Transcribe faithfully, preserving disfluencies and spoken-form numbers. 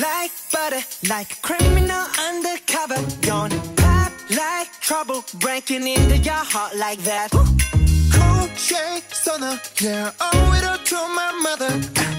like butter, like a criminal undercover. Gonna pop like trouble, breaking into your heart like that. Cool shade stunner, yeah, owe it all to my mother.